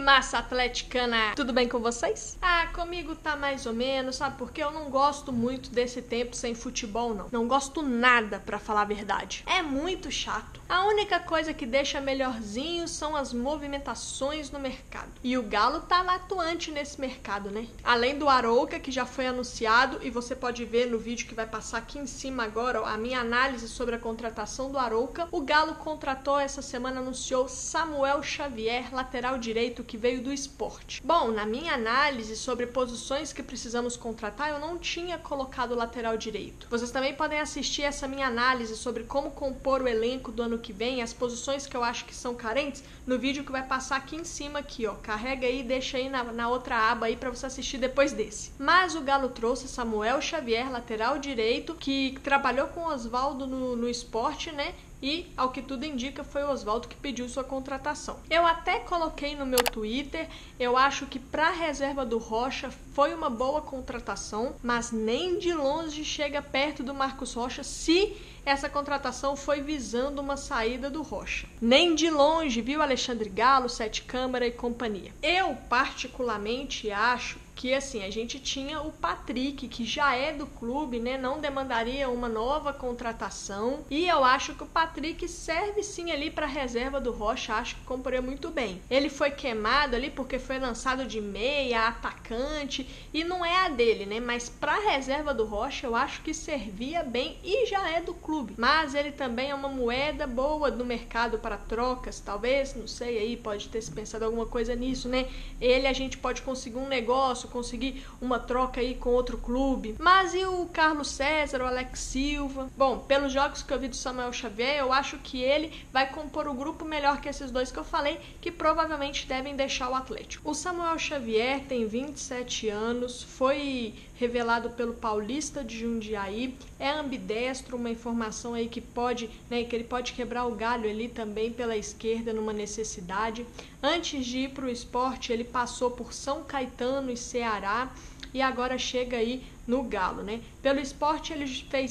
massa atleticana! Tudo bem com vocês? Ah, comigo tá mais ou menos, sabe? Porque eu não gosto muito desse tempo sem futebol, não. Não gosto nada, pra falar a verdade. É muito chato. A única coisa que deixa melhorzinho são as movimentações no mercado. E o Galo tá atuante nesse mercado, né? Além do Arouca, que já foi anunciado, e você pode ver no vídeo que vai passar aqui em cima agora, ó, a minha análise sobre a contratação do Arouca. O Galo contratou essa semana, anunciou Samuel Xavier, lateral direito, que veio do Sport. Bom, na minha análise sobre posições que precisamos contratar, eu não tinha colocado o lateral direito. Vocês também podem assistir essa minha análise sobre como compor o elenco do ano que vem, as posições que eu acho que são carentes, no vídeo que vai passar aqui em cima aqui, ó. Carrega aí, deixa aí na outra aba aí pra você assistir depois desse. Mas o Galo trouxe Samuel Xavier, lateral direito, que trabalhou com o Oswaldo no Sport, né? E, ao que tudo indica, foi o Oswaldo que pediu sua contratação. Eu até coloquei no meu Twitter, eu acho que para a reserva do Rocha foi uma boa contratação, mas nem de longe chega perto do Marcos Rocha se essa contratação foi visando uma saída do Rocha. Nem de longe, viu, Alexandre Galo, Sete Câmara e companhia. Eu, particularmente, acho que assim, a gente tinha o Patrick, que já é do clube, né? Não demandaria uma nova contratação. E eu acho que o Patrick serve sim ali para reserva do Rocha, acho que compraria muito bem. Ele foi queimado ali porque foi lançado de meia, atacante, e não é a dele, né? Mas para reserva do Rocha, eu acho que servia bem e já é do clube. Mas ele também é uma moeda boa no mercado para trocas, talvez, não sei aí, pode ter se pensado alguma coisa nisso, né? Ele, a gente pode conseguir um negócio, conseguir uma troca aí com outro clube. Mas e o Carlos César, o Alex Silva? Bom, pelos jogos que eu vi do Samuel Xavier, eu acho que ele vai compor o grupo melhor que esses dois que eu falei, que provavelmente devem deixar o Atlético. O Samuel Xavier tem 27 anos, foi revelado pelo Paulista de Jundiaí, é ambidestro, uma informação aí que pode, né, que ele pode quebrar o galho ali também pela esquerda numa necessidade. Antes de ir para o Sport, ele passou por São Caetano e Ceará e agora chega aí no Galo, né? Pelo Sport ele fez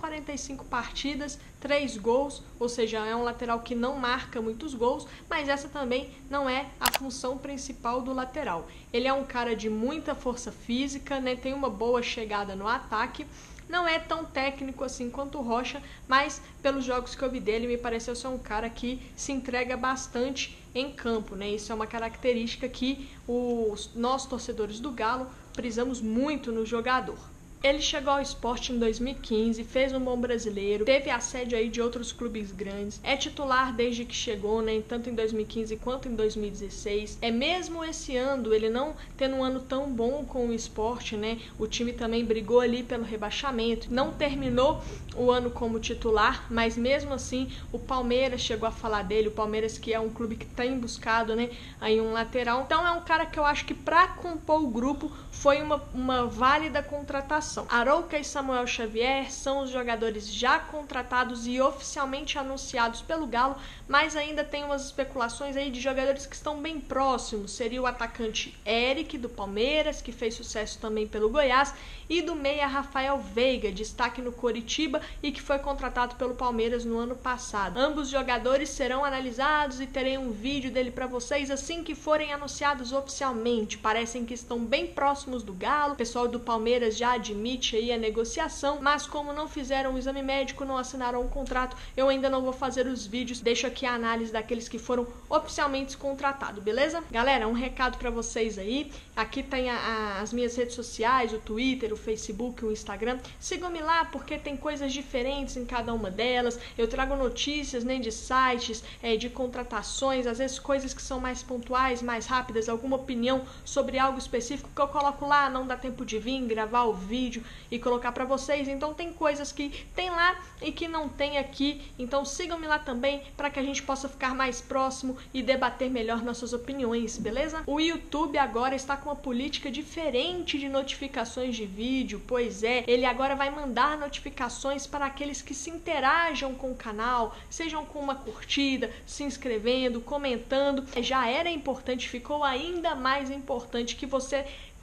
145 partidas, 3 gols, ou seja, é um lateral que não marca muitos gols, mas essa também não é a função principal do lateral. Ele é um cara de muita força física, né? Tem uma boa chegada no ataque. Não é tão técnico assim quanto o Rocha, mas pelos jogos que eu vi dele, me pareceu ser um cara que se entrega bastante em campo, né? Isso é uma característica que nós, torcedores do Galo, precisamos muito no jogador. Ele chegou ao Sport em 2015, fez um bom brasileiro, teve assédio aí de outros clubes grandes, é titular desde que chegou, né, tanto em 2015 quanto em 2016. É mesmo esse ano, ele não tendo um ano tão bom com o Sport, né, o time também brigou ali pelo rebaixamento, não terminou o ano como titular, mas mesmo assim o Palmeiras chegou a falar dele, o Palmeiras que é um clube que tem buscado, né, aí um lateral. Então é um cara que eu acho que para compor o grupo foi uma válida contratação. Arouca e Samuel Xavier são os jogadores já contratados e oficialmente anunciados pelo Galo, mas ainda tem umas especulações aí de jogadores que estão bem próximos. Seria o atacante Eric, do Palmeiras, que fez sucesso também pelo Goiás, e do meia Rafael Veiga, destaque no Coritiba e que foi contratado pelo Palmeiras no ano passado. Ambos jogadores serão analisados e terei um vídeo dele para vocês assim que forem anunciados oficialmente. Parecem que estão bem próximos do Galo, o pessoal do Palmeiras já admite aí a negociação, mas como não fizeram o exame médico, não assinaram um contrato, eu ainda não vou fazer os vídeos, deixo aqui a análise daqueles que foram oficialmente contratados, beleza? Galera, um recado pra vocês aí, aqui tem as minhas redes sociais, o Twitter, o Facebook, o Instagram, sigam-me lá porque tem coisas diferentes em cada uma delas, eu trago notícias, né, de sites, de contratações, às vezes coisas que são mais pontuais, mais rápidas, alguma opinião sobre algo específico que eu coloco lá, não dá tempo de vir, gravar o vídeo e colocar pra vocês, então tem coisas que tem lá e que não tem aqui, então sigam-me lá também para que a gente possa ficar mais próximo e debater melhor nossas opiniões, beleza? O YouTube agora está com uma política diferente de notificações de vídeo, pois é, ele agora vai mandar notificações para aqueles que se interajam com o canal, sejam com uma curtida, se inscrevendo, comentando. Já era importante, ficou ainda mais importante que você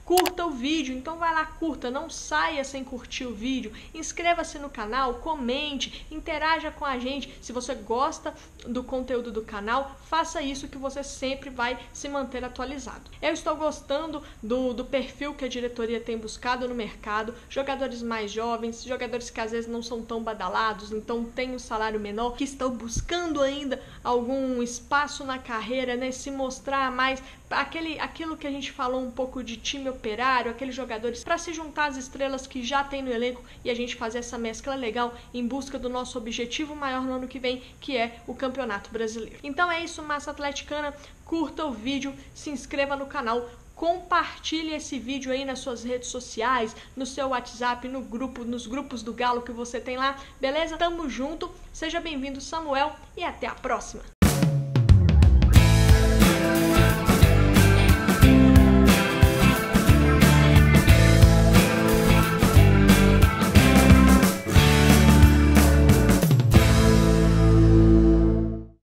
curta o vídeo, então vai lá, curta, não saia sem curtir o vídeo, inscreva-se no canal, comente, interaja com a gente. Se você gosta do conteúdo do canal, faça isso que você sempre vai se manter atualizado. Eu estou gostando do perfil que a diretoria tem buscado no mercado, jogadores mais jovens, jogadores que às vezes não são tão badalados, então tem um salário menor, que estão buscando ainda algum espaço na carreira, né, se mostrar mais, aquilo que a gente falou um pouco de time operário, aqueles jogadores para se juntar às estrelas que já tem no elenco e a gente fazer essa mescla legal em busca do nosso objetivo maior no ano que vem, que é o Campeonato Brasileiro. Então é isso, massa atleticana, curta o vídeo, se inscreva no canal, compartilhe esse vídeo aí nas suas redes sociais, no seu WhatsApp, no grupo, nos grupos do Galo que você tem lá, beleza? Tamo junto, seja bem-vindo, Samuel, e até a próxima!